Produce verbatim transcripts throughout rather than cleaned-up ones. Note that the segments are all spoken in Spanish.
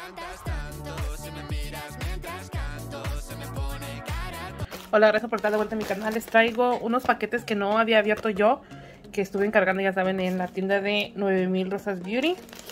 Hola, gracias por estar de vuelta en mi canal. Les traigo unos paquetes que no había abierto yo, que estuve encargando, ya saben, en la tienda de nueve mil Rosas Beauty.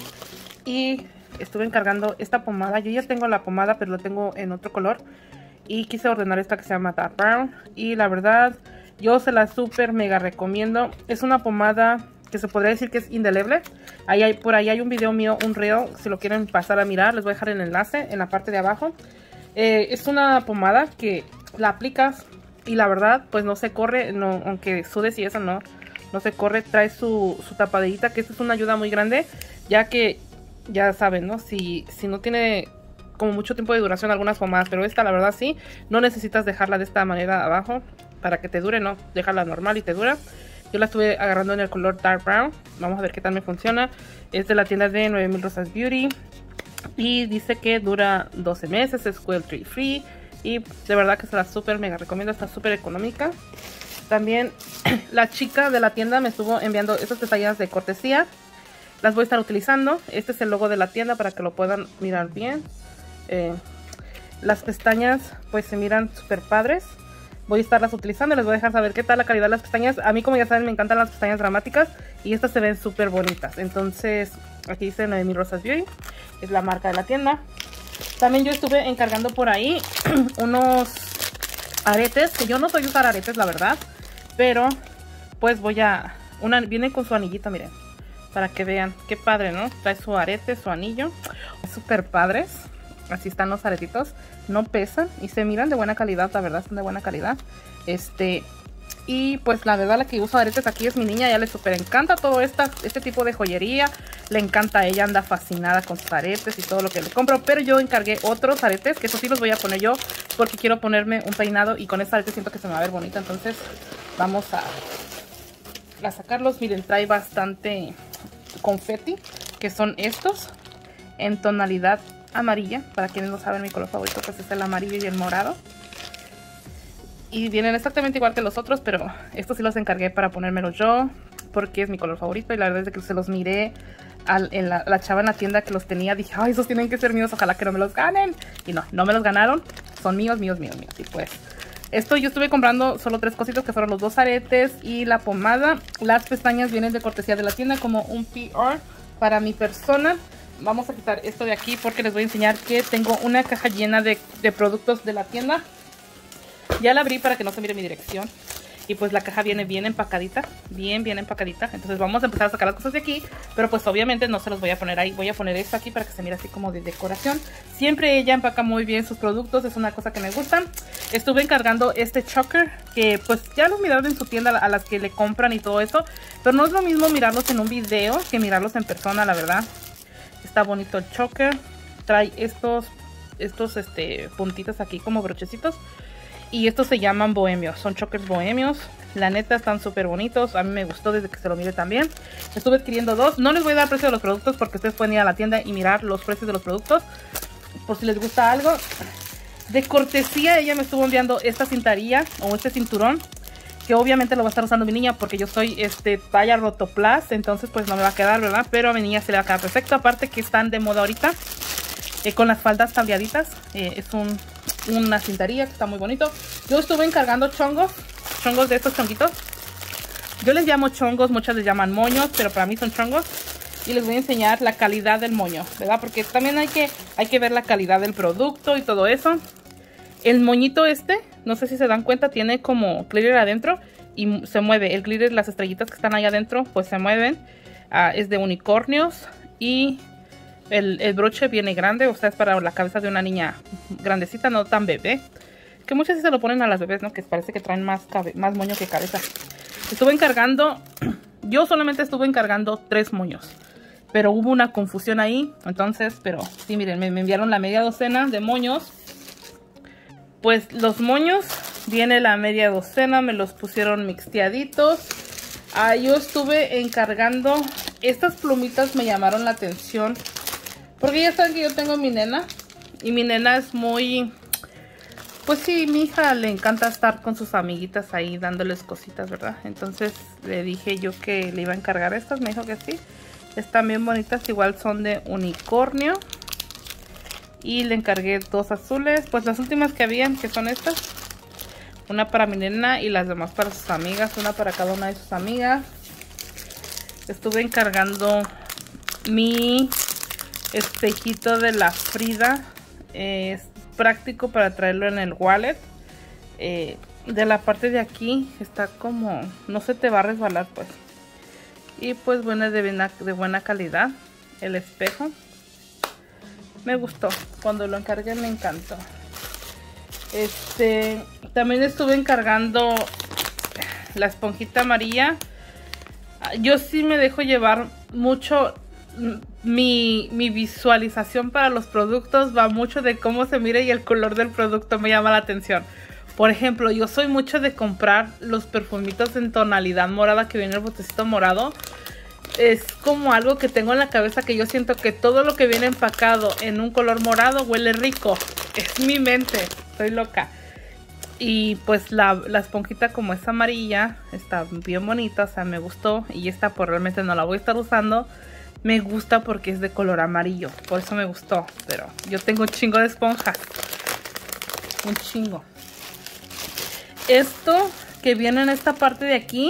Y estuve encargando esta pomada. Yo ya tengo la pomada, pero la tengo en otro color. Y quise ordenar esta que se llama Dark Brown. Y la verdad, yo se la súper mega recomiendo. Es una pomada que se podría decir que es indeleble. Ahí hay, por ahí hay un video mío, un reel, si lo quieren pasar a mirar. Les voy a dejar el enlace en la parte de abajo. Eh, es una pomada que la aplicas y la verdad pues no se corre, no, aunque sudes y eso no, no se corre. Trae su, su tapadita, que esto es una ayuda muy grande, ya que ya saben, ¿no? Si, si no tiene como mucho tiempo de duración algunas pomadas, pero esta la verdad sí, no necesitas dejarla de esta manera abajo para que te dure, no, déjala normal y te dura. Yo la estuve agarrando en el color Dark Brown, vamos a ver qué tal me funciona. Es de la tienda de nueve mil Rosas Beauty y dice que dura doce meses, es cruelty free. Y de verdad que se la súper mega recomiendo, está súper económica. También la chica de la tienda me estuvo enviando estas pestañas de cortesía. Las voy a estar utilizando. Este es el logo de la tienda para que lo puedan mirar bien. Eh, las pestañas pues se miran súper padres. Voy a estarlas utilizando y les voy a dejar saber qué tal la calidad de las pestañas. A mí, como ya saben, me encantan las pestañas dramáticas y estas se ven súper bonitas. Entonces aquí dice nueve mil Rosas Beauty, es la marca de la tienda. También yo estuve encargando por ahí unos aretes, que yo no soy usar aretes, la verdad. Pero pues voy a... Una, viene con su anillito, miren, para que vean qué padre, ¿no? Trae su arete, su anillo, súper padres. Así están los aretitos, no pesan y se miran de buena calidad, la verdad, son de buena calidad. Este... Y pues la verdad la que usa aretes aquí es mi niña, ya le súper encanta todo esta, este tipo de joyería. Le encanta a ella, anda fascinada con sus aretes y todo lo que le compro. Pero yo encargué otros aretes, que eso sí los voy a poner yo, porque quiero ponerme un peinado y con esta arete siento que se me va a ver bonita. Entonces vamos a, a sacarlos. Miren, trae bastante confeti, que son estos, en tonalidad amarilla. Para quienes no saben, mi color favorito pues es el amarillo y el morado. Y vienen exactamente igual que los otros, pero estos sí los encargué para ponérmelos yo, porque es mi color favorito. Y la verdad es que se los miré a en la, la chava en la tienda que los tenía. Dije, ay, esos tienen que ser míos, ojalá que no me los ganen. Y no, no me los ganaron. Son míos, míos, míos, míos. Y pues, esto yo estuve comprando solo tres cositas, que fueron los dos aretes y la pomada. Las pestañas vienen de cortesía de la tienda, como un P R para mi persona. Vamos a quitar esto de aquí porque les voy a enseñar que tengo una caja llena de, de productos de la tienda. Ya la abrí para que no se mire mi dirección. Y pues la caja viene bien empacadita. Bien, bien empacadita. Entonces vamos a empezar a sacar las cosas de aquí. Pero pues obviamente no se los voy a poner ahí. Voy a poner esto aquí para que se mire así como de decoración. Siempre ella empaca muy bien sus productos. Es una cosa que me gusta. Estuve encargando este choker, que pues ya los miraron en su tienda a las que le compran y todo eso. Pero no es lo mismo mirarlos en un video que mirarlos en persona, la verdad. Está bonito el choker. Trae estos, estos este, puntitos aquí como brochecitos. Y estos se llaman bohemios, son chokers bohemios. La neta están súper bonitos, a mí me gustó desde que se lo mire también. Estuve adquiriendo dos, no les voy a dar precio de los productos porque ustedes pueden ir a la tienda y mirar los precios de los productos, por si les gusta algo. De cortesía ella me estuvo enviando esta cintarilla o este cinturón, que obviamente lo va a estar usando mi niña porque yo soy este talla rotoplas, entonces pues no me va a quedar, ¿verdad? Pero a mi niña se le va a quedar perfecto, aparte que están de moda ahorita. Eh, con las faldas cambiaditas, eh, es un, una cintarilla que está muy bonito. Yo estuve encargando chongos, chongos de estos chonguitos. Yo les llamo chongos, muchas les llaman moños, pero para mí son chongos. Y les voy a enseñar la calidad del moño, ¿verdad? Porque también hay que, hay que ver la calidad del producto y todo eso. El moñito este, no sé si se dan cuenta, tiene como glitter adentro y se mueve. El glitter, las estrellitas que están ahí adentro, pues se mueven. Uh, es de unicornios y... El, el broche viene grande, o sea, es para la cabeza de una niña grandecita, no tan bebé. Que muchas sí se lo ponen a las bebés, ¿no? Que parece que traen más, más moño que cabeza. Estuve encargando, yo solamente estuve encargando tres moños. Pero hubo una confusión ahí, entonces, pero sí, miren, me, me enviaron la media docena de moños. Pues los moños, viene la media docena, me los pusieron mixteaditos. Ah, yo estuve encargando, estas plumitas me llamaron la atención. Porque ya saben que yo tengo a mi nena. Y mi nena es muy... Pues sí, mi hija le encanta estar con sus amiguitas ahí dándoles cositas, ¿verdad? Entonces le dije yo que le iba a encargar estas. Me dijo que sí. Están bien bonitas. Igual son de unicornio. Y le encargué dos azules, pues las últimas que habían, que son estas. Una para mi nena y las demás para sus amigas, una para cada una de sus amigas. Estuve encargando mi espejito de la Frida. Eh, es práctico para traerlo en el wallet. Eh, de la parte de aquí está como, no se te va a resbalar pues. Y pues bueno, es de buena, de buena calidad el espejo. Me gustó, cuando lo encargué me encantó. Este, también estuve encargando la esponjita amarilla. Yo sí me dejo llevar mucho. Mi, mi visualización para los productos va mucho de cómo se mira y el color del producto me llama la atención. Por ejemplo, yo soy mucho de comprar los perfumitos en tonalidad morada que viene el botecito morado. Es como algo que tengo en la cabeza, que yo siento que todo lo que viene empacado en un color morado huele rico. Es mi mente, estoy loca. Y pues la, la esponjita, como es amarilla, está bien bonita, o sea, me gustó. Y esta pues realmente no la voy a estar usando. Me gusta porque es de color amarillo, por eso me gustó. Pero yo tengo un chingo de esponjas, un chingo. Esto que viene en esta parte de aquí,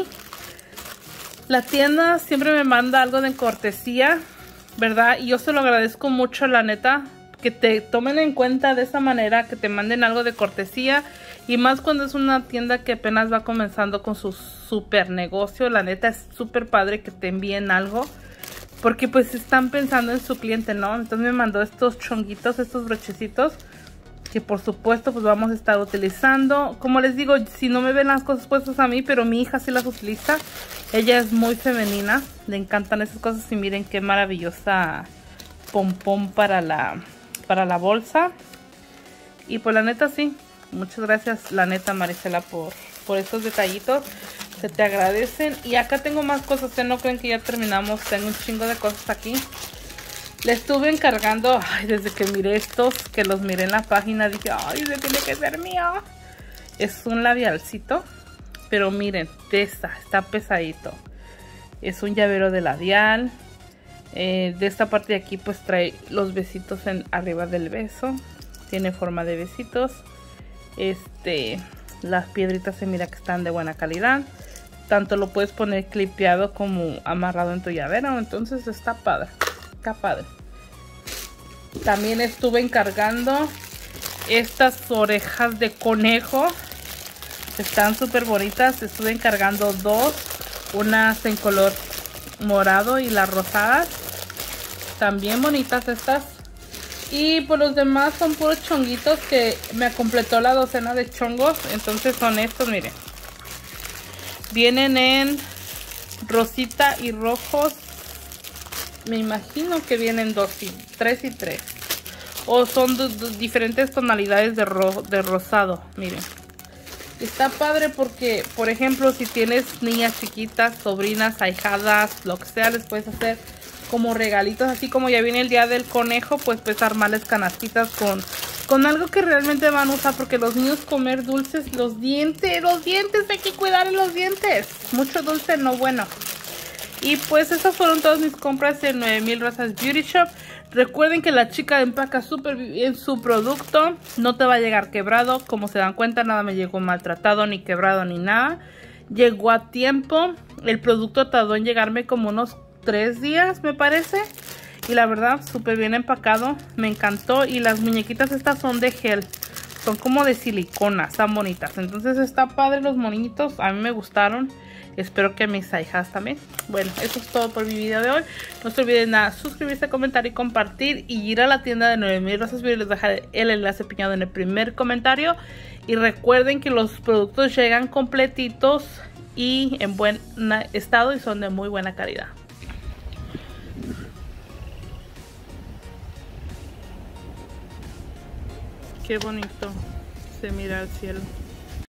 la tienda siempre me manda algo de cortesía, ¿verdad? Y yo se lo agradezco mucho, la neta, que te tomen en cuenta de esa manera, que te manden algo de cortesía. Y más cuando es una tienda que apenas va comenzando con su super negocio. La neta es súper padre que te envíen algo, porque pues están pensando en su cliente, ¿no? Entonces me mandó estos chonguitos, estos brochecitos, que por supuesto pues vamos a estar utilizando. Como les digo, si no me ven las cosas puestas a mí, pero mi hija sí las utiliza. Ella es muy femenina, le encantan esas cosas. Y miren qué maravillosa pompón para la, para la bolsa. Y pues la neta sí, muchas gracias la neta Marisela por, por estos detallitos. Se te agradecen. Y acá tengo más cosas, que no creen que ya terminamos. Tengo un chingo de cosas aquí. Le estuve encargando, ay, desde que miré estos, que los miré en la página, dije, ay, ese tiene que ser mío. Es un labialcito, pero miren, pesa, está pesadito. Es un llavero de labial. Eh, de esta parte de aquí pues trae los besitos en arriba del beso. Tiene forma de besitos. Este, las piedritas se mira que están de buena calidad. Tanto lo puedes poner clipeado como amarrado en tu llavero. Entonces está padre. Está padre. También estuve encargando estas orejas de conejo. Están súper bonitas. Estuve encargando dos. Unas en color morado y las rosadas. También bonitas estas. Y por los demás son puros chonguitos, que me completó la docena de chongos. Entonces son estos, miren. Vienen en rosita y rojos. Me imagino que vienen dos y tres y tres. O son diferentes tonalidades de, ro de rosado. Miren. Está padre porque, por ejemplo, si tienes niñas chiquitas, sobrinas, ahijadas, lo que sea, les puedes hacer como regalitos. Así como ya viene el día del conejo, pues puedes armarles canastitas con, con algo que realmente van a usar. Porque los niños comer dulces, los dientes, los dientes, hay que cuidar los dientes. Mucho dulce no bueno. Y pues esas fueron todas mis compras en nueve mil Rosas Beauty Shop. Recuerden que la chica empaca súper bien su producto. No te va a llegar quebrado. Como se dan cuenta, nada me llegó maltratado, ni quebrado, ni nada. Llegó a tiempo. El producto tardó en llegarme como unos tres días, me parece. Y la verdad, súper bien empacado. Me encantó. Y las muñequitas estas son de gel. Son como de silicona. Están bonitas. Entonces está padre los monitos. A mí me gustaron. Espero que a mis hijas también. Bueno, eso es todo por mi video de hoy. No se olviden nada, suscribirse, comentar y compartir. Y ir a la tienda de nueve mil Rosas Beauty. Les dejaré el enlace piñado en el primer comentario. Y recuerden que los productos llegan completitos y en buen estado y son de muy buena calidad. Qué bonito se mira el cielo.